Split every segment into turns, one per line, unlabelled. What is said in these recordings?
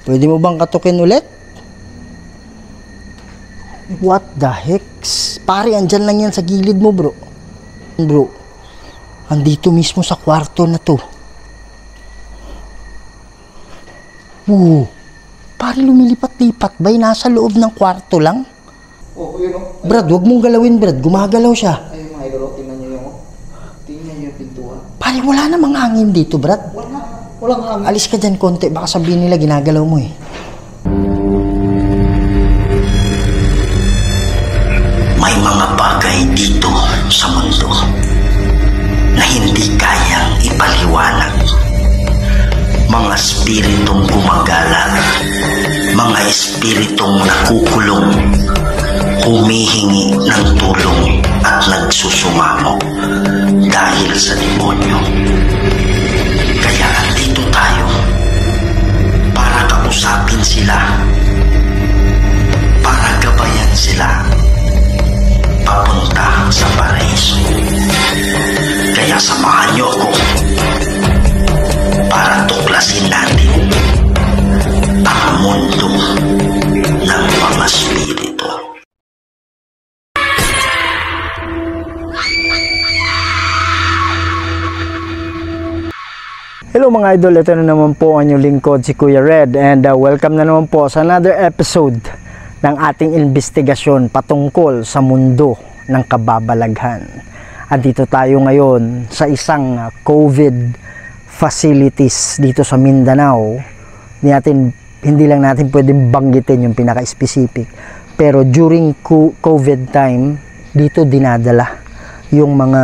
Pwede mo bang katukin ulit? What the heck? Pare, andyan lang yan sa gilid mo, bro. Bro, andito mismo sa kwarto na to. Pare, lumilipat-lipat ba? Nasa loob ng kwarto lang?
Yun o.
Brad, wag mong galawin, Brad. Gumagalaw siya.
Ayun mga idol, tingnan nyo yung tingnan nyo yung pintuan.
Pare, wala namang hangin dito, Brad.
Walang hangin.
Alis ka dyan konti. Baka sabihin nila ginagalaw mo eh.
May mga bagay dito sa mundo na hindi kayang ipaliwanag. Mga espiritong gumagala, mga espiritong nakukulong, humihingi ng tulong at nagsusumamo dahil sa demonyo. Kaya andito tayo para kausapin sila, para gabayan sila papunta sa paraiso. Kaya samahan niyo ako para tuklasin natin ang mundo ng mga spirito.
Hello mga idol, ito na naman po ang inyong lingkod, si Kuya Red, and welcome na naman po sa another episode ng ating investigasyon patungkol sa mundo ng kababalaghan. At dito tayo ngayon sa isang COVID facilities dito sa Mindanao. Hindi lang natin pwedeng banggitin yung pinaka-specific, pero during COVID time, dito dinadala yung mga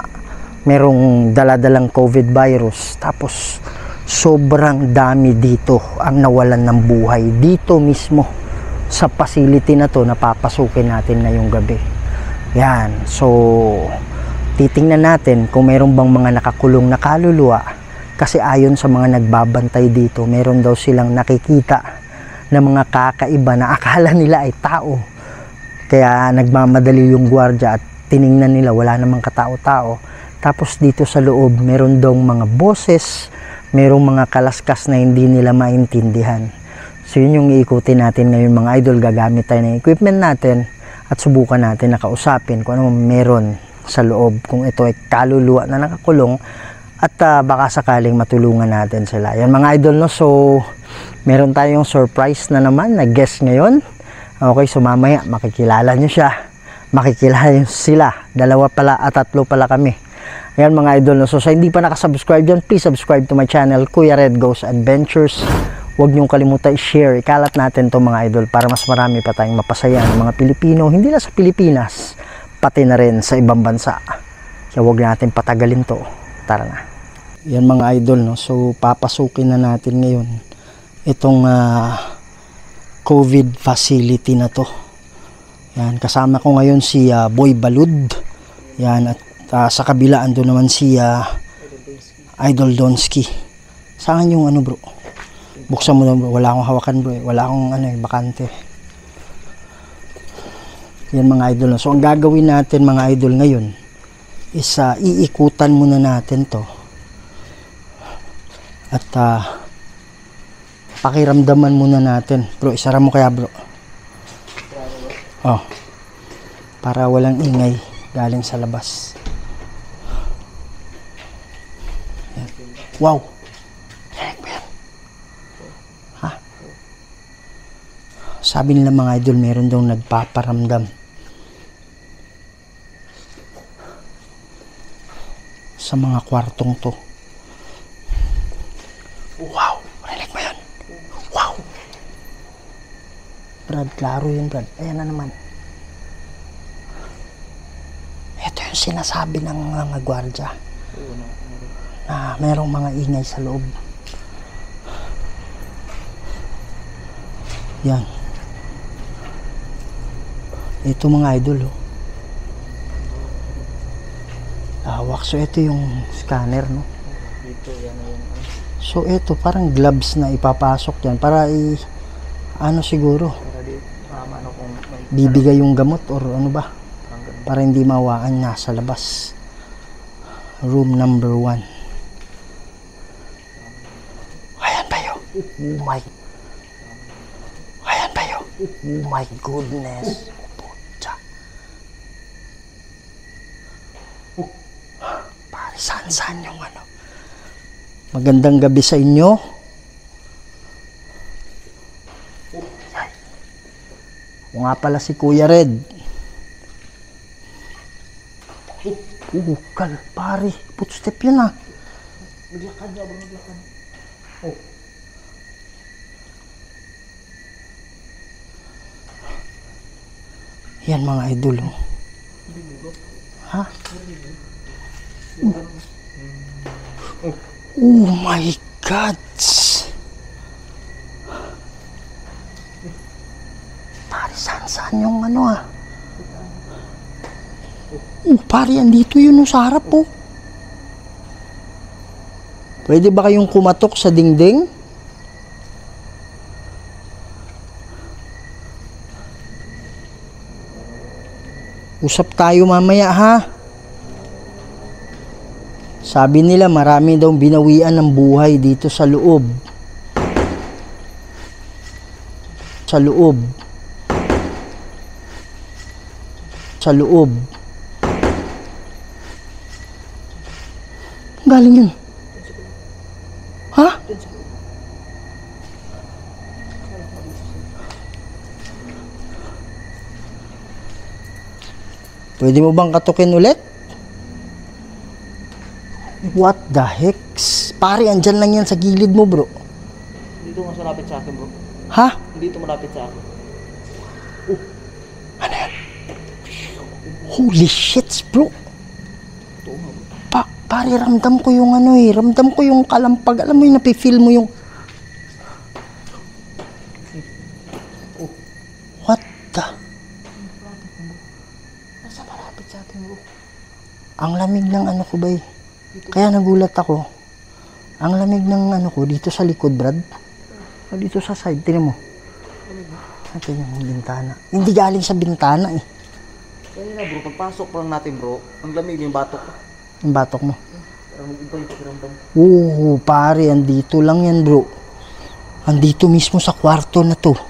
merong daladalang COVID virus. Tapos sobrang dami dito ang nawalan ng buhay dito mismo sa facility na to na papasukin natin ngayong gabi. Yan, so titingnan natin kung meron bang mga nakakulong na kaluluwa, kasi ayon sa mga nagbabantay dito, meron daw silang nakikita na mga kakaiba na akala nila ay tao. Kaya nagmamadali yung gwardiya at tiningnan nila wala namang katao-tao. Tapos dito sa loob meron daw mga boses, merong mga kalaskas na hindi nila maintindihan. So yun yung iikutin natin ngayon mga idol. Gagamit tayo ng equipment natin at subukan natin na kausapin kung ano meron sa loob, kung ito ay kaluluwa na nakakulong, at baka sakaling matulungan natin sila. Yan mga idol, no? So meron tayong surprise na naman na guest ngayon. Okay, so mamaya makikilala nyo siya, makikilala nyo sila. Dalawa pala at tatlo pala kami. Ayan mga idol, no? So sa hindi pa nakasubscribe dyan, please subscribe to my channel, Kuya Red Goes Adventures. Huwag niyong kalimutan i-share, ikalat natin to mga idol para mas marami pa tayong mapasaya ng mga Pilipino, hindi lang sa Pilipinas, pati na rin sa ibang bansa. Kaya huwag natin patagalin to. Tara na. Yan mga idol, no? So papasukin na natin ngayon itong COVID facility na to. Yan, kasama ko ngayon si Boy Balud. Yan, at sa kabilaan doon naman si Idol Donsky. Saan yung ano bro? Buksan mo na bro. Wala akong hawakan bro. Wala akong bakante. Yan mga idol. So ang gagawin natin mga idol ngayon is iikutan muna natin to. At pakiramdaman muna natin. Bro, isara mo kaya bro. Oh. Para walang ingay galing sa labas. Wow. Ha? Sabi nila mga idol, meron daw nagpaparamdam sa mga kwartong to. Wow. Rinig mo yan? Wow. Brad, klaro yun Brad. Ayan na naman. Ito yung sinasabi ng mga gwardya. Na merong mga ingay sa loob. Yan. Ito mga idol, oh. Lawak. So ito yung scanner, no?
Dito yan yung
So ito parang gloves na ipapasok yan para ano siguro bibigay yung gamot or ano ba, para hindi mawaan nasa labas. Room number 1. Ayan tayo. Oh my. Oh my goodness. Pucha. Pare, saan yung ano? Magandang gabi sa inyo. O nga pala si Kuya Red. Kal, pare. Footstep yun ah.
Maglakad na, maglakad. Oh.
Yan mga idol. Oh. Ha? Oh my God. Pare, saan yung ano ah? Pare, andito yun sa harap po. Pwede ba kayong kumatok sa dingding? Usap tayo mamaya ha. Sabi nila marami daw binawian ng buhay dito sa loob. Sa loob. Sa loob. Galing yun. Ha? Pwede mo bang katukin ulit? What the heck? Pare, andyan lang yan sa gilid mo, bro.
Dito nga malapit sa akin, bro.
Ha?
Dito malapit sa akin.
Ano yan? Holy shit, bro. Pare, ramdam ko yung ano eh. Ramdam ko yung kalampag. Alam mo yung napifeel mo yung... What the...
Nasa malapit sa atin, bro.
Ang lamig ng ano ko ba eh. Kaya nagulat ako. Ang lamig ng ano ko dito sa likod, Brad. O dito sa side, tinan mo. Ito yung bintana. Hindi galing sa bintana eh.
Kaya na, bro, pagpasok pa lang natin, bro. Ang lamig yung batok ko.
Yung batok mo.
Pero mag-iba yung pakiramdam.
Oo, pare, andito lang yan, bro. Andito mismo sa kwarto na to.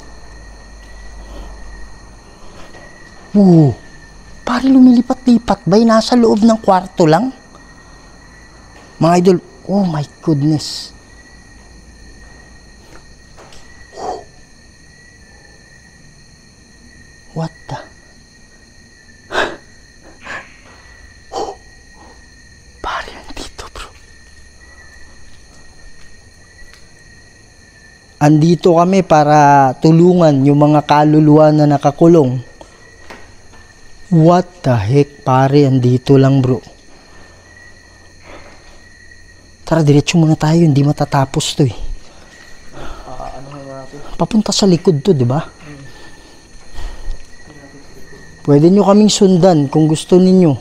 Oo. Pare, lumilipat-lipat ba? Nasa loob ng kwarto lang? Mga idol, oh my goodness. What the? Pare, andito, bro. Andito kami para tulungan yung mga kaluluwa na nakakulong. What the heck, pare, andito lang, bro. Tara, diretso muna tayo, hindi matatapos to eh.
Ano nga natin?
Papunta sa likod to, di ba? Pwede nyo kaming sundan kung gusto ninyo.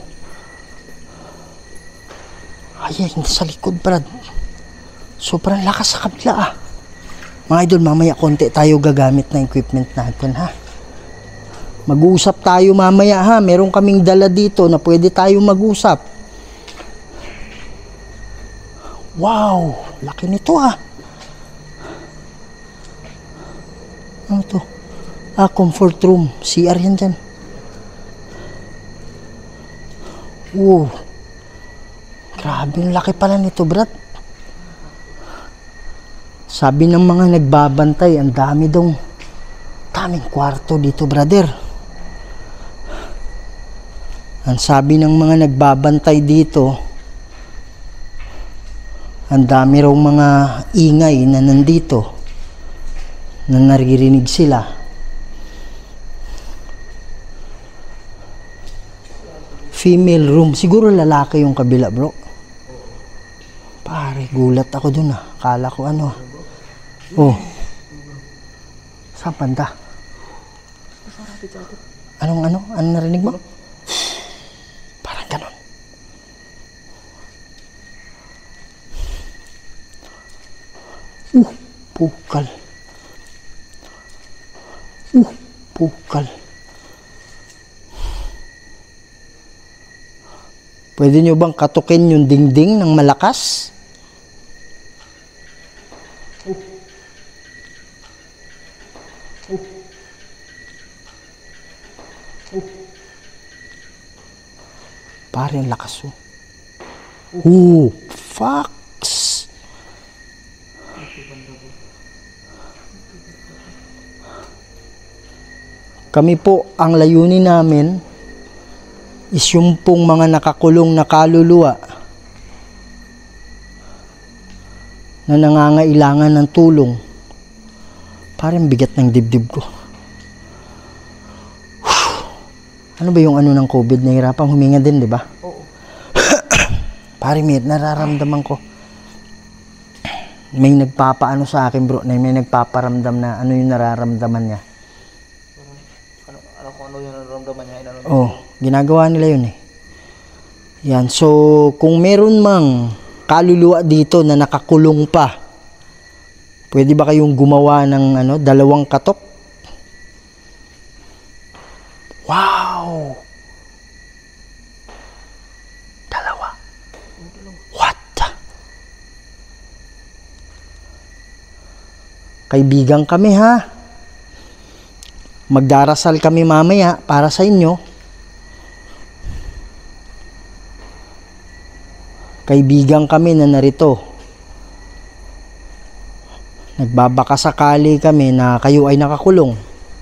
Ayan, sa likod, Brad. Sobrang lakas sa kabila ah. Mga idol, mamaya konti tayo gagamit na equipment natin ha. Mag-uusap tayo mamaya ha. Meron kaming dala dito na pwede tayo mag-usap. Wow, laki nito ah. Ano to? Comfort room. CR yan dyan. Wow. Grabe, ang laki pala nito, Brad. Sabi ng mga nagbabantay, ang dami daw. Daming kwarto dito, brother. Ang sabi ng mga nagbabantay dito, ang dami raw mga ingay na nandito na naririnig sila. Female room. Siguro lalaki yung kabila, bro. Pare, gulat ako dun ah. Kala ko ano. Oh. Saan banda? Anong ano? Anong narinig mo? Parang ganon. Pukal. Pukal. Pwede nyo bang katukin yung dingding ng malakas? Pare, ang lakas oh. Oh, fucks. Kami po, ang layunin namin is yung pong mga nakakulong na kaluluwa na nangangailangan ng tulong. Parang bigat ng dibdib ko. Ano ba yung ano ng COVID? Nahirapang huminga din, di ba?
Oo.
Pare, may nararamdaman ko. May nagpapaano sa akin, bro. May nagpaparamdam na ano yung nararamdaman niya.
Ano yung nararamdaman niya?
Oh, ginagawa nila yun eh. Yan, so kung meron mang kaluluwa dito na nakakulong pa, pwede ba kayong gumawa ng ano, 2 katok? Wow! 2. What? Kaibigan kami ha. Magdarasal kami mamaya para sa inyo. Kaibigan kami na narito. Nagbabakasakali kami na kayo ay nakakulong.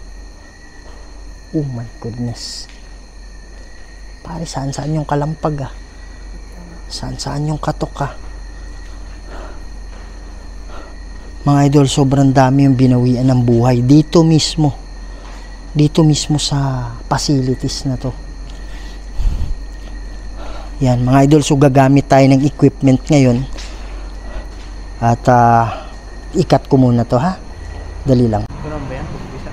Oh my goodness. Pare, saan yung kalampag ah? Saan yung katok ah? Mga idol, sobrang dami yung binawian ng buhay. Dito mismo sa facilities na to. Yan, mga idol, so gagamit tayo ng equipment ngayon. At ikat ko muna to ha. Dali lang.
Ganun ba yan?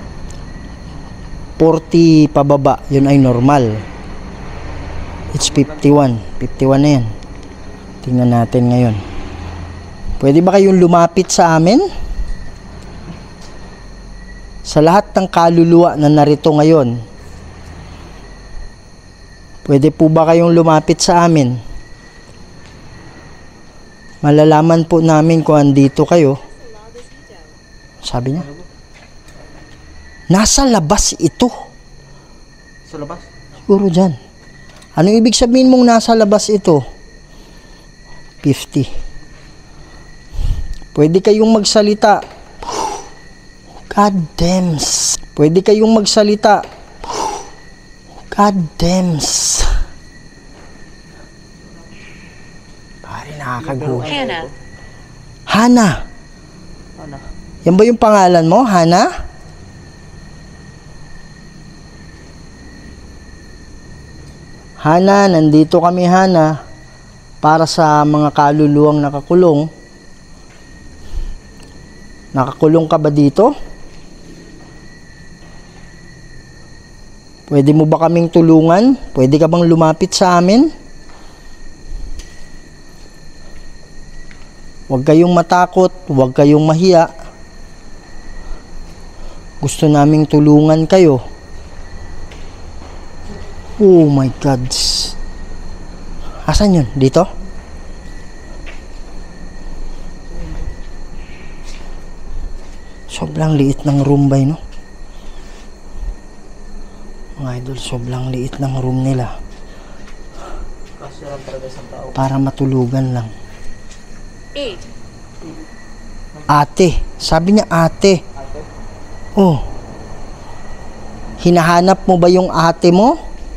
40 pababa, yun ay normal. It's 51. 51 na yan. Tingnan natin ngayon. Pwede ba kayong lumapit sa amin? Sa lahat ng kaluluwa na narito ngayon, pwede po ba kayong lumapit sa amin? Malalaman po namin kung andito kayo. Sabi niya, nasa labas ito.
Sa labas?
Siguro dyan. Anong ibig sabihin mong nasa labas ito? 50. Pwede kayong magsalita. God damn. Pwede kayong magsalita. God damn. Pare, nakakagulat.
Hannah.
Hannah.
Ano?
Yan ba yung pangalan mo, Hannah? Hannah, nandito kami, Hannah, para sa mga kaluluwang nakakulong. Nakakulong ka ba dito? Pwede mo ba kaming tulungan? Pwede ka bang lumapit sa amin? Huwag kayong matakot, huwag kayong mahiya. Gusto naming tulungan kayo. Oh my God. Asan yun? Dito? Sobrang liit ng room ba, no? Mga idol, sobrang liit ng room nila.
Kasi lang talaga isang tao.
Para matulugan lang.
8.
Ate. Sabi niya ate.
Ate?
Oh. Hinahanap mo ba yung ate mo?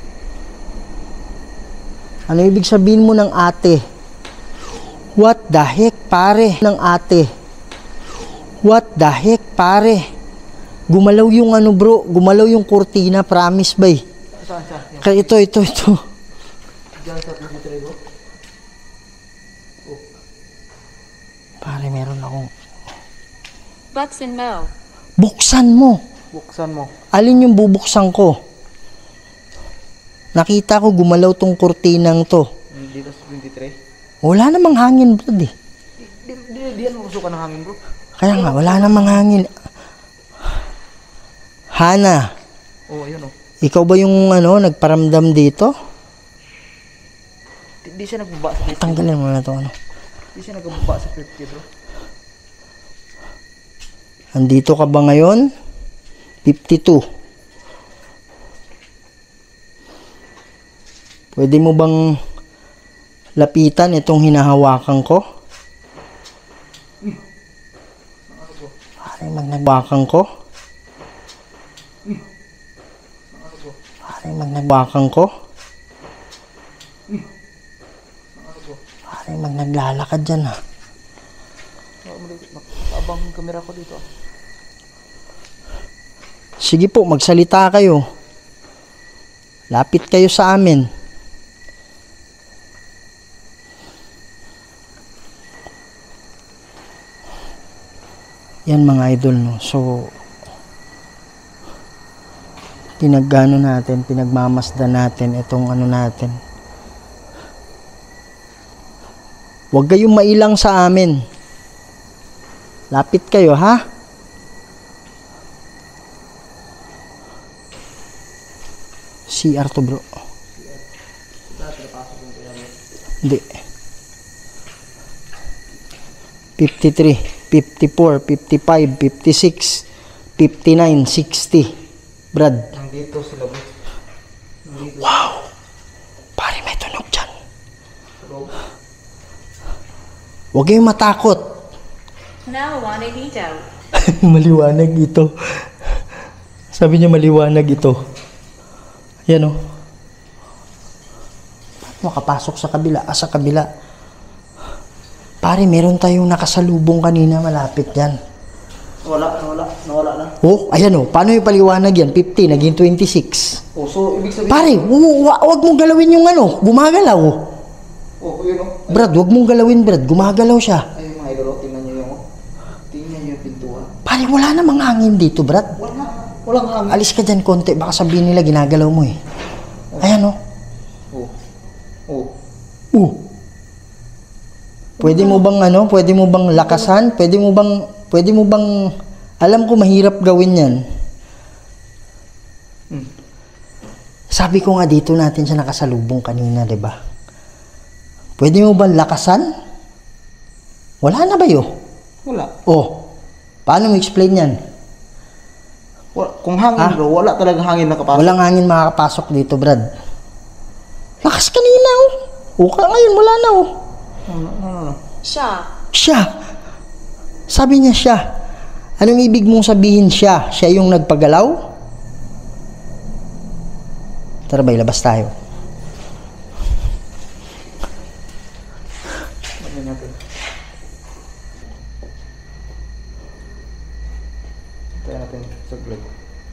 Ano ibig sabihin mo ng ate? What the heck, pare? Ng ate. What the heck, pare? Gumalaw yung ano, bro. Gumalaw yung kurtina. Promise, bay.
Saan?
Kaya ito.
Diyan sa 23 bro?
Pare, meron akong...
Butson Mo.
Buksan mo.
Buksan mo.
Alin yung bubuksan ko? Nakita ko gumalaw tong kurtinang to.
Dito sa 23?
Wala namang hangin, bro, eh.
Di yan masukan ng hangin bro.
Kaya nga, wala namang hangin. Hannah,
Oo, ayun oh.
ikaw ba yung nagparamdam dito?
Di siya nagbaba sa 50.
Tanggalin mo na to,
Di siya nagbaba sa 50 bro.
Andito ka ba ngayon? 52. Pwede mo bang lapitan itong hinahawakan ko? Pare, magnagbakan ko. Pare, magnagbakan ko. Pare, magnaglalakad dyan ha.
Abang yung camera ko dito.
Sige po, magsalita kayo. Lapit kayo sa amin. Yan mga idol, no. So, pinagano natin, pinagmamasdan natin itong ano natin. Huwag kayong mailang sa amin. Lapit kayo, ha? CR to, bro. Hindi. 53, 54, 55, 56, 59, 60. Brad.
Nandito sila bro.
Wow! Pare, may tunog dyan. Huwag kayong matakot.
Maliwanag dito.
Maliwanag ito. Sabi niya maliwanag ito. Yan o. Makapasok sa kabila. Sa kabila. Pare, meron tayong nakasalubong kanina malapit yan.
Nawala na.
Oh, ayan o. Paano yung paliwanag yan? 50, naging 26.
Oh, so ibig sabihin...
Pare, wag mong galawin yung ano. Gumagalaw.
Oh, yun oh.
Brad, wag mong galawin, Brad. Gumagalaw siya.
Ayun mga idol, tingnan nyo yung tingnan nyo yung pintuan.
Pare, wala namang hangin dito, Brad.
Walang hangin.
Alis ka dyan konti. Baka sabihin nila ginagalaw mo eh. Ayan o.
Oh.
Pwede mo bang ano? Pwede mo bang lakasan? Pwede mo bang alam ko mahirap gawin 'yan. Sabi ko nga dito natin siya nakasalubong kanina, 'di ba? Pwede mo bang lakasan? Wala na ba 'yo?
Wala.
Oh. Paano mo explain 'yan?
Kung hangin bro, wala talaga hangin nakapasok.
Walang hangin makakapasok dito, Brad. Lakas kanina oh. Uka ngayon wala na oh.
No.
Siya. Sabi niya siya. Anong ibig mong sabihin siya? Siya yung nagpagalaw? Tara ba, ilabas tayo.
Tayo natin saglit.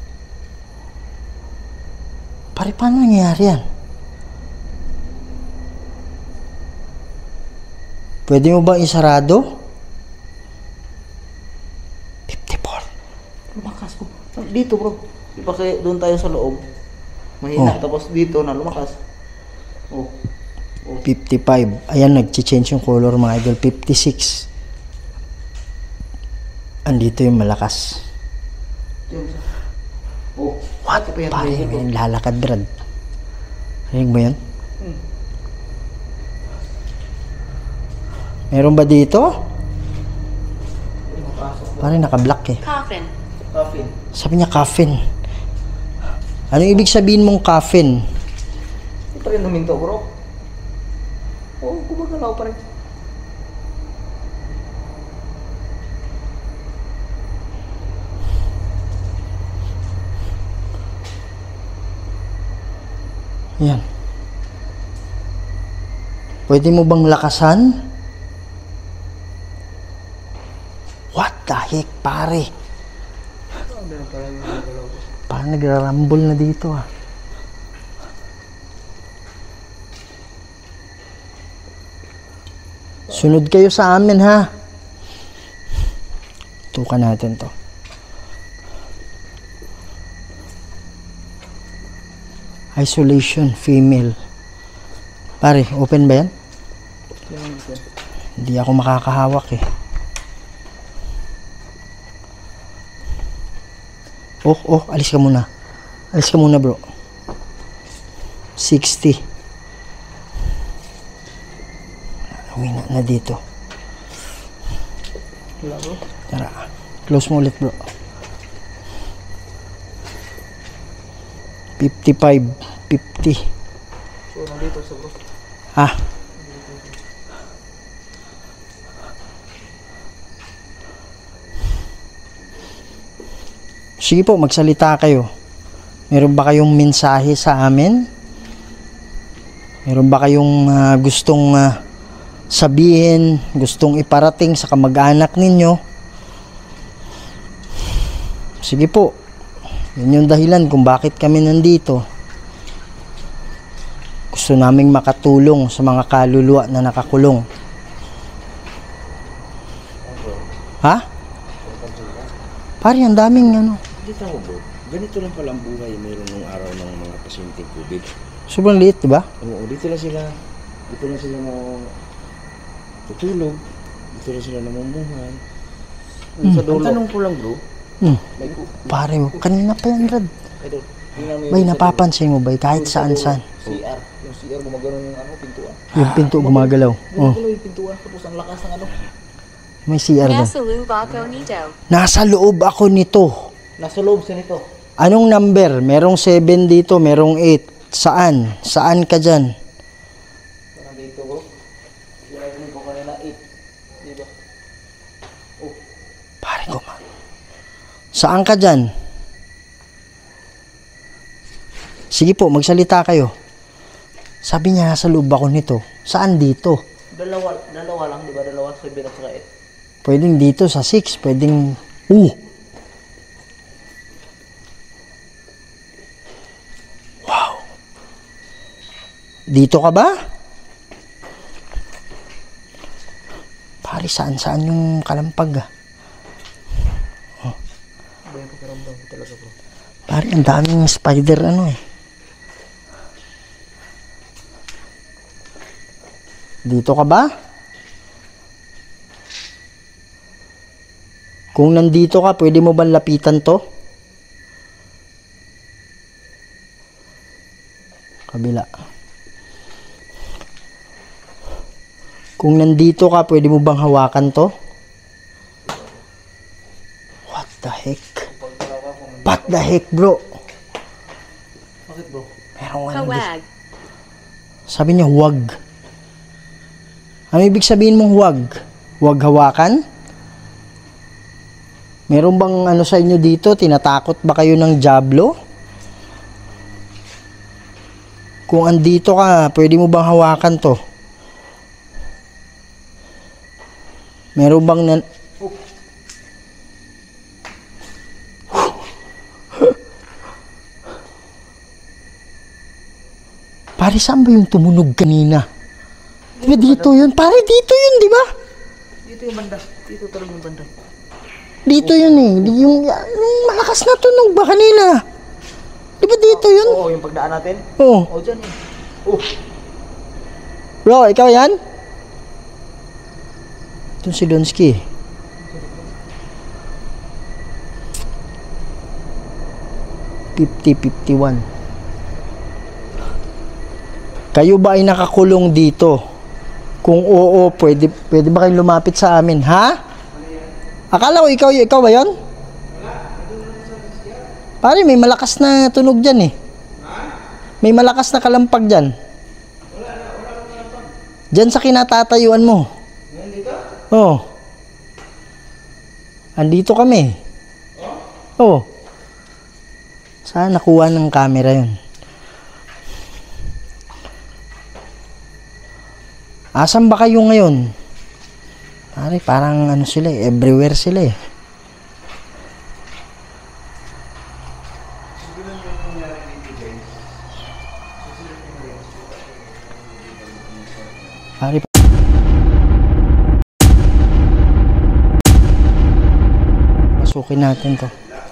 Pare, paano nangyayari yan? Pwede mo bang isarado? 54.
Lumakas ko. Dito bro. Di ba kaya doon tayo sa loob? Mahina. Tapos dito na lumakas. Oh.
55. Ayan, nag-change yung color mga idol. 56. Andito yung malakas.
Oh.
What? Pare, may lalakad, Brad. Rinig mo yan? Meron ba dito? Pare, naka-black eh.
Coffin.
Sabi niya coffin. Anong ibig sabihin mong coffin?
Hindi pa rin huminto bro. Oh, gumagalaw pa rin.
Yan. Pwede mo bang lakasan? What the heck, pare? Parang nagra-rumble na dito ah. Sunod kayo sa amin ha. Tukan natin to. Isolation, female. Pare, open ba yan? Hindi ako makakahawak eh. Alis ka muna. Alis ka muna, bro. 60. Uwi na dito.
Wala bro.
Tara. Close mo ulit, bro. 55, 50.
Dito sa bro.
Ah. Sige po, magsalita kayo. Meron ba kayong mensahe sa amin? Meron ba kayong gustong sabihin, gustong iparating sa kamag-anak ninyo? Sige po. Yun yung dahilan kung bakit kami nandito. Gusto naming makatulong sa mga kaluluwa na nakakulong. Ha? Pare, ang daming ano.
Dito ako bro, ganito lang pala ang buhay meron nung araw ng mga pasyente COVID.
Sobrang liit, di ba?
Oo, dito lang sila na tutulog, dito lang sila namumuhay. Ang tanong ko lang bro, like,
Pare, kanina pa yan, Brad.
idol, tingnan mo
Bay, napapansin mo, bay, kahit saan-saan.
CR. Yung CR gumagano yung ano, pintuan.
Yung pinto gumagalaw. Oh,
Gumagalaw yung pintuan. Tapos ang lakas ng ano.
may CR doon.
Nasa loob ako nito.
Nasa loob ako nito.
Nasa loob siya nito.
Anong number? Merong 7 dito, merong 8. Saan? Saan ka dyan?
Parang dito bro. Yung ko kanina 8. Diba?
Pare ko, saan ka dyan? Sige po, magsalita kayo. Sabi niya, nasa loob ako nito. Saan dito?
Dalawa lang, di ba? Dalawa, 7 at saka 8.
Pwedeng dito sa 6, pwedeng... Wow! Dito ka ba? Pare, saan yung kalampag ah?
Iba yung pakiramdam ko talaga bro.
Pare, ang daming spider ano eh. Dito ka ba? Kung nandito ka, pwede mo bang lapitan to? Kabila. Kung nandito ka, pwede mo bang hawakan to? What the heck? What the heck, bro?
Bakit bro?
Merong ano dito.
Kawag.
Sabi niya, huwag. Ano ibig sabihin mong huwag? Huwag hawakan? Meron bang ano sa inyo dito? Tinatakot ba kayo ng Diablo? Kung andito ka, pwede mo bang hawakan to? Meron bang Pare, saan ba yung tumunog kanina? Di ba dito yun? Pare, dito yun, di ba?
Dito yung banda. Dito talaga yung banda.
Dito yun eh. Yung malakas na tunog ba kanina? Di ba dito yun?
Oo, yung pagdaan natin.
Oo.
Oo, dyan eh. Oh.
Bro, ikaw yan? Ito si Donsky. $50-51. Kayo ba ay nakakulong dito? Kung oo, pwede ba kayong lumapit sa amin, ha? Akala ko ikaw ba yon? Pare, may malakas na tunog dyan eh. May malakas na kalampag dyan. Dyan sa kinatatayuan mo. Oo. Andito kami. Oo. Saan nakuha ng camera yun? Asan ba kayo ngayon? Pare, parang ano sila eh, everywhere sila eh. Pare, pasukin natin to.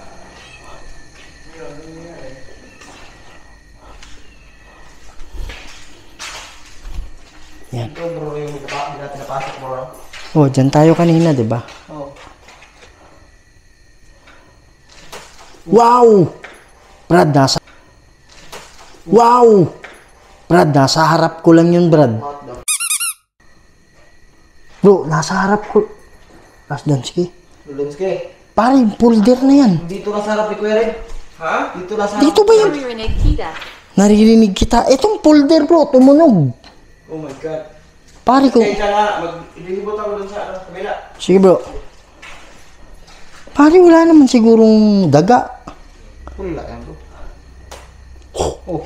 Yan.
Ito bro, yung hindi natin napasok bro.
Oh, dyan tayo kanina, di ba?
Oo.
Wow! Brad, Wow! Brad, nasa harap ko lang yun, Brad. Bro, nasa harap ko. Last Donsky.
Lulunski.
Pare, yung folder na yan.
Dito na sa harap ni Kuya Red. Ha? Dito na sa harap.
Dito ba yan?
Marinig kita.
Naririnig kita. Itong folder bro, tumunog.
Oh my God.
Pare ko.
Kaya nga, maglilibot ako dun sa kabila.
Sige bro. Pare wala naman sigurong daga.
Wala yan bro.
Oh.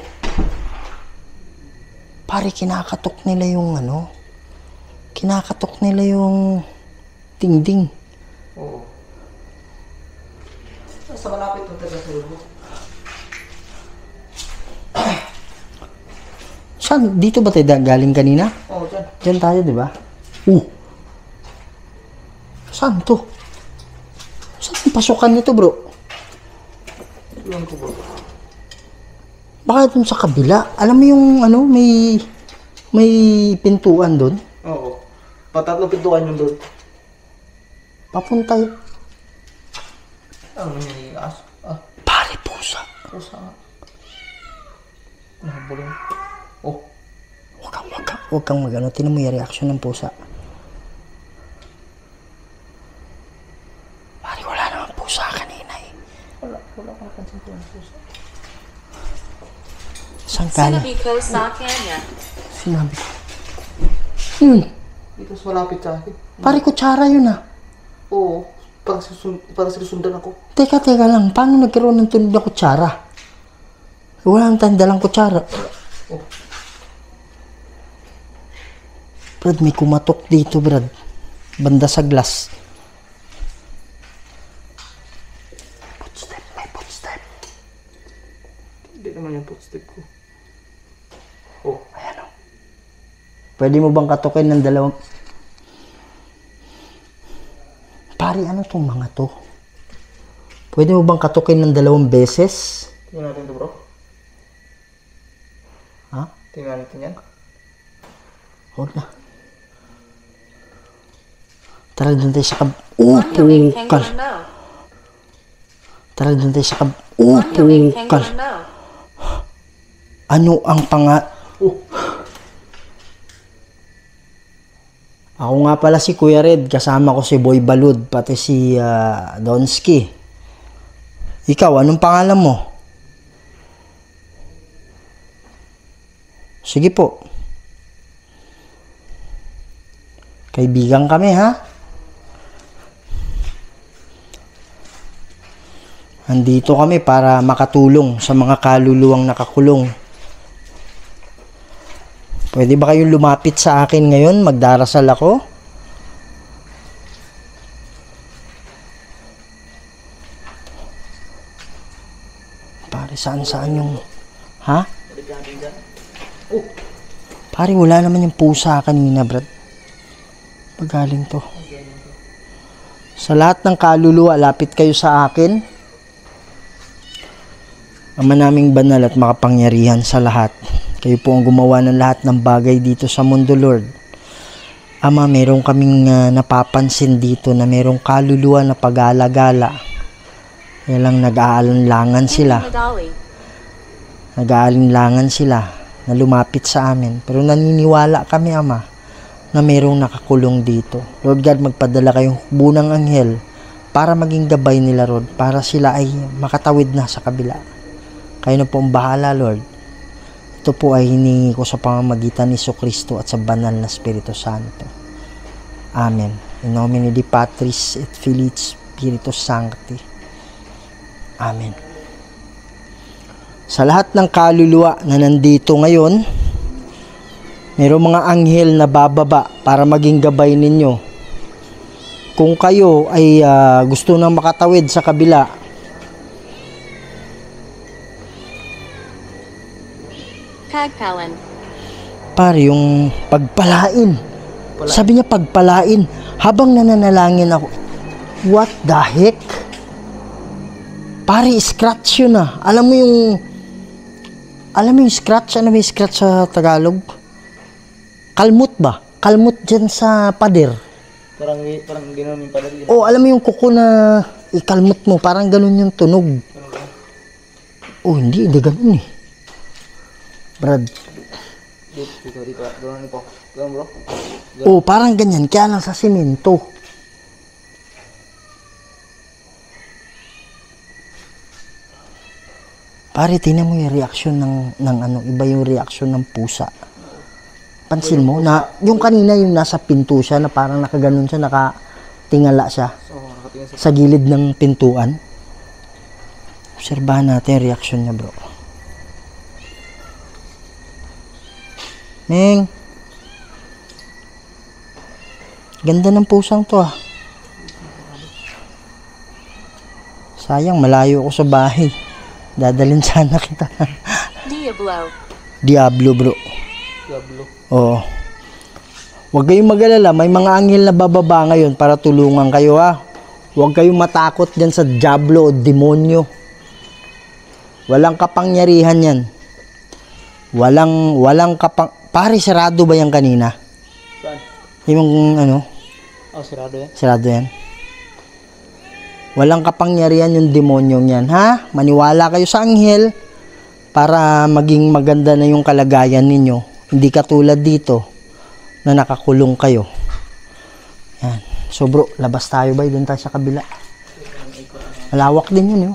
Pare kinakatok nila yung ano. Kinakatok nila yung dingding.
Oo. Sa malapit na taga sa lubo.
Saan? Dito ba tayo galing kanina?
Oo, dyan.
Diyan tayo, di ba? Saan to? Saan yung pasukan nito, bro?
Iwan ko bro.
Baka dun sa kabila. Alam mo yung ano, may pintuan doon.
Oo. Patatlong pintuan yung doon.
Papunta yun.
Ano nangyari yung aso?
Pare, pusa.
Pusa nga. Nahabulin. Oh.
Huwag kang mag-ano. Tinan mo yung reaction ng pusa. Pare, wala naman pusa kanina eh.
Wala ko napansin ko yung pusa.
Saan ka na?
Sinabi ko sa kanya.
Sinabi ko.
Dito sa malapit sa akin.
Pare, kutsara yun ah.
Oo. Parang sinusundan ako.
Teka lang. Paano nagkaroon ng tunog na kutsara? Wala nang tanda lang kutsara.
Oh.
Brad, may kumatok dito, Brad. Banda sa glass. Footstep, may footstep.
Hindi naman yung footstep ko. Oh.
Ayan o. Pwede mo bang katukin ng dalawang... Pare, ano tong mga to? Pwede mo bang katukin ng 2 beses?
Tingnan natin to bro.
Ha?
Tingnan natin yan.
Huwag na. Tara doon tayo sa kab... Oh,
Ano yung
pukal.
penguin mo?
Tara doon tayo sa kab... Oh,
Ano yung
pukal.
penguin mo?
Ano ang panga...
Oh.
Ako nga pala si Kuya Red, kasama ko si Boy Balud, pati si Donsky. Ikaw, anong pangalan mo? Sige po. Kaibigan kami, ha? Andito kami para makatulong sa mga kaluluwang nakakulong. Pwede ba kayong lumapit sa akin ngayon? Magdarasal ako? Pare, saan yung... Ha?
Oh.
Pare, wala naman yung pusa kanina, Brad. Pagaling to. Sa lahat ng kaluluwa, lapit kayo sa akin. Ama naming banal at makapangyarihan sa lahat. Kayo po ang gumawa ng lahat ng bagay dito sa mundo, Lord. Ama, meron kaming napapansin dito na merong kaluluwa na pag-alagala. Kaya lang nag-aalinlangan sila. Nag-aalinlangan sila na lumapit sa amin. Pero naniniwala kami, Ama, na merong nakakulong dito. Lord God, magpadala kayong bunang anghel para maging gabay nila, Lord. Para sila ay makatawid na sa kabila. Kayo na po ang bahala, Lord. Ito po ay hiningi ko sa pamamagitan ni Jesucristo at sa banal na Espiritu Santo. Amen. In nomine Dei Patris et Filii Spiritus Sancti. Amen. Sa lahat ng kaluluwa na nandito ngayon, mayroong mga anghel na bababa para maging gabay ninyo. Kung kayo ay gusto nang makatawid sa kabila,
Pagpalan.
pare, yung pagpalain. Sabi niya pagpalain. Habang nananalangin ako, what the heck? Pare, scratch yun ah. Alam mo yung scratch? Ano may scratch sa Tagalog? Kalmot ba? Kalmot dyan sa pader.
Parang gano'n yung padali.
O, alam mo yung kuko na ikalmot mo. Parang ganun yung tunog. Oh, hindi ganun eh. Brad.
Dito. Gano'n po. Gano'n bro.
Oh, parang ganyan. Kaya lang sa simento. Pare, tingnan mo yung reaksyon ng ano, iba yung reaksyon ng pusa. Pansin mo na yung kanina yung nasa pinto siya na parang nakaganon siya, nakatingala siya
So, nakatingin sa...
sa gilid ng pintuan. Obserbahan natin yung reaksyon niya, bro. Meng. Ganda ng pusang to ah. Sayang, malayo ako sa bahay. Dadalhin sana kita.
Diablo.
Diablo, bro.
Diablo.
Oo. Huwag kayong mag-alala, may mga anghel na bababa ngayon para tulungan kayo ha. Huwag kayong matakot dyan sa Diablo o demonyo. Walang kapangyarihan yan. Walang Pare, sarado ba yan kanina?
Saan?
Yung ano?
Oh, sirado yan.
Sarado yan. Walang kapangyarihan yung demonyong yan, ha? Maniwala kayo sa anghel para maging maganda na yung kalagayan ninyo. Hindi katulad dito na nakakulong kayo. Yan. So bro, labas tayo ba? Doon tayo sa kabila. Malawak din yun, yun.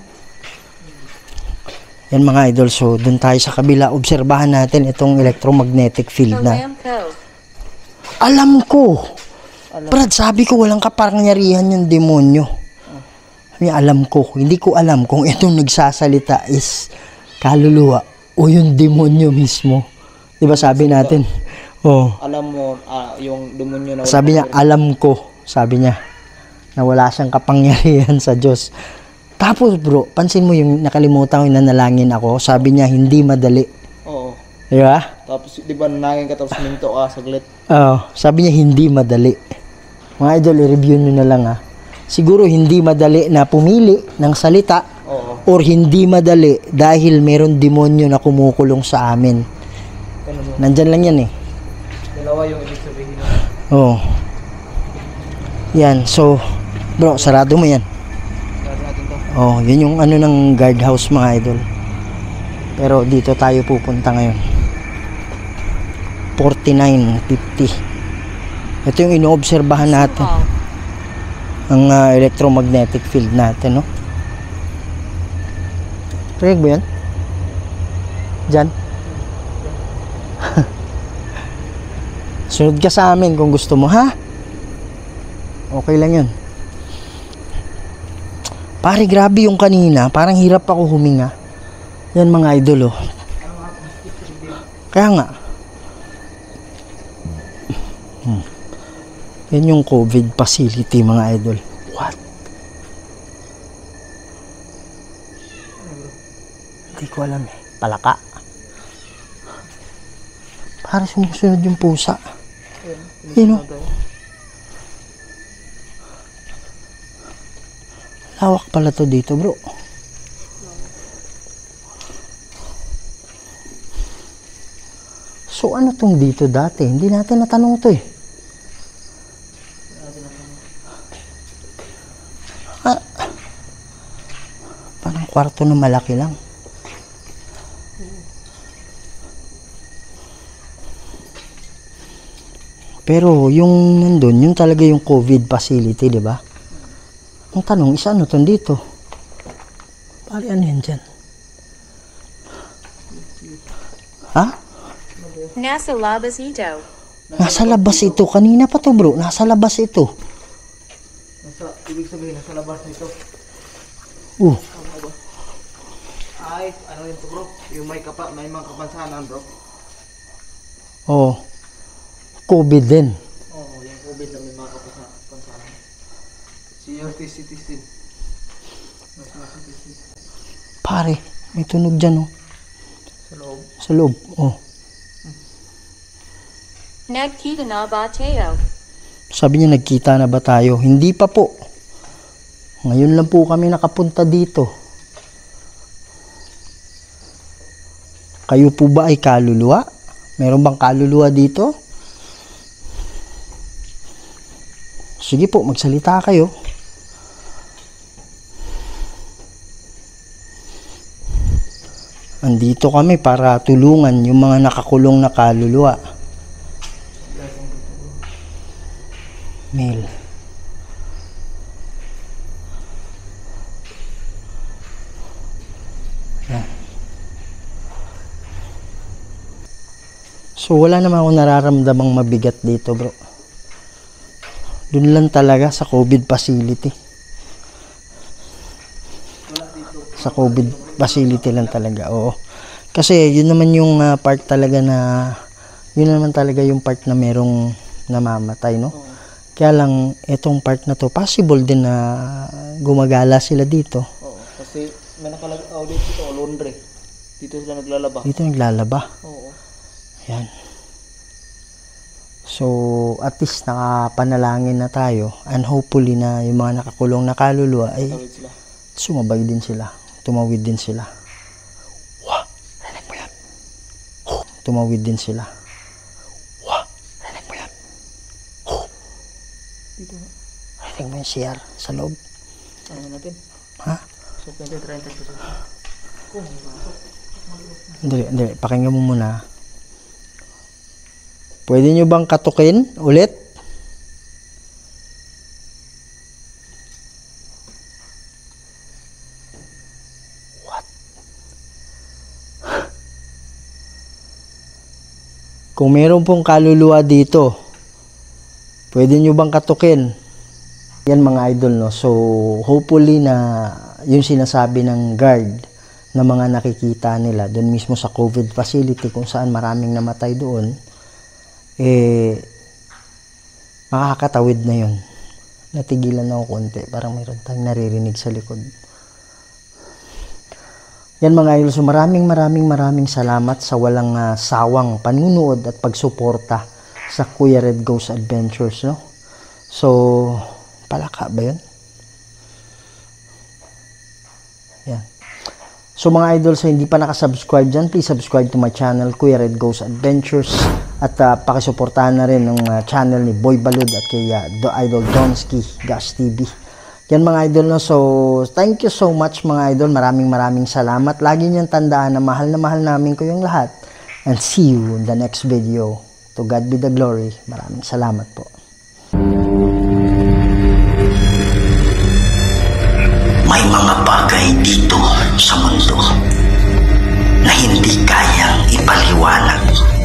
Yan mga idol. So doon tayo sa kabila. Obserbahan natin itong electromagnetic field na.
Aramco.
Alam ko. Brad, sabi ko walang kapangyarihan yung demonyo. Alam ko. Hindi ko alam kung itong nagsasalita is kaluluwa o yung demonyo mismo. Diba sabi natin? Oh.
Alam mo, yung demonyo na...
Sabi niya, alam ko. Sabi niya, na wala siyang kapangyarihan sa Diyos. Tapos bro, pansin mo yung nakalimutan ko yung nanalangin ako. Sabi niya, hindi madali.
Oo.
Diba?
Tapos, di ba nanangin ka tapos minto ka saglit?
Oo. Sabi niya, hindi madali. Mga idol, i-review nyo na lang ha. Siguro hindi madali na pumili ng salita.
Oo.
Or hindi madali dahil meron demonyo na kumukulong sa amin. Nandyan lang yan eh.
Dalawa yung ibig sabihin.
Oo. Yan. So, bro, sarado mo yan.
Sarado natin to.
Oh, yun yung ano ng guardhouse mga idol. Pero dito tayo pupunta ngayon. 49.50. Ito yung inoobserbahan natin.
Hall.
Ang electromagnetic field natin, no? Correct ba yan? Diyan? Sunod ka sa amin kung gusto mo, ha? Okay lang yun. Pare, grabe yung kanina. Parang hirap ako huminga. Yan mga idol, oh. Kaya nga. Yan yung COVID facility, mga idol. What? Hindi ko alam eh. Palaka. Para sumusunod yung pusa. Yun o. Lawak pala to dito, bro. So ano tong dito dati? Hindi natin natanong to eh. Parang kwarto na malaki lang. Pero yung nandun, yun talaga yung COVID facility, di ba? Ang tanong, isa ano to dito? Pari ano yan dyan? Ha?
Nasa labas ito.
Nasa labas ito. Kanina pa to bro. Nasa labas ito.
Ibig sabihin, nasa labas nito. Ay, ano yun to bro? Yung may mga kapansanan bro.
Oh. COVID din.
Oo, yung COVID na may mga kapansanan. Senior citizen.
Pare, may tunog dyan oh.
Sa loob.
Sa loob. Oh.
Nagkita na ba tayo?
Sabi niya, nagkita na ba tayo? Hindi pa po. Ngayon lang po kami nakapunta dito. Kayo po ba ay kaluluwa? Meron bang kaluluwa dito? Sige po, magsalita kayo. Andito kami para tulungan yung mga nakakulong na kaluluwa. Mail. Yan. So wala naman akong nararamdamang mabigat dito, bro. Dun lang talaga sa COVID facility. Sa COVID facility lang talaga, oo. Kasi yun naman yung part talaga na, yun naman talaga yung part na merong namamatay, no? Kaya lang, itong part na to, possible din na gumagala sila dito.
Oo, kasi may nakalagaw dito, laundry. Dito sila naglalaba.
Dito naglalaba.
Oo.
Yan. So, at least nakapanalangin na tayo, and hopefully na yung mga nakakulong na kaluluwa ay
Tawid sila.
sumabay din sila. Tumawid din sila. Wah! Rinig mo yan. Tumawid din sila. Wah! Rinig mo yan.
Dito nga.
Rinig mo yung CR sa loob.
Ano natin?
Ha?
So, 20-30%.
Hindi. Pakinggan mo muna. Pwede nyo bang katukin ulit? What? Kung meron pong kaluluwa dito, pwede nyo bang katukin? Yan mga idol, no? So, hopefully na yung sinasabi ng guard na mga nakikita nila doon mismo sa COVID facility kung saan maraming namatay doon, makakatawid na yun. Natigilan ako konti. Parang mayroon tayong naririnig sa likod. Yan mga idol. So maraming salamat sa walang sawang panunood at pagsuporta sa Kuya Red Goes Adventures, no? So, palaka ba yun? Yan. So mga idol, sa hindi pa nakasubscribe dyan, please subscribe to my channel, Kuya Red Goes Adventures. At pakisuportahan na rin ng channel ni Boy Balud at kay Idol Donski Gas TV. Yan mga idol, no? So thank you so much mga idol. Maraming salamat. Lagi niyong tandaan na mahal namin ko yung lahat. And see you in the next video. To God be the glory. Maraming salamat po.
May mga bagay dito sa mundo na hindi kayang ipaliwanag